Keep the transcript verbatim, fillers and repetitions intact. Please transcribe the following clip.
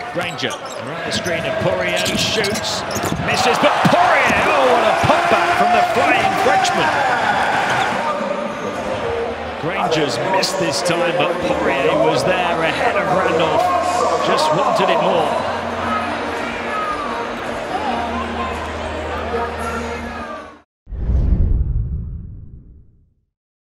Granger around the screen and Poirier shoots, misses, but Poirier, oh what a putback from the flying Frenchman. Granger's missed this time, but Poirier was there ahead of Randolph, just wanted it more.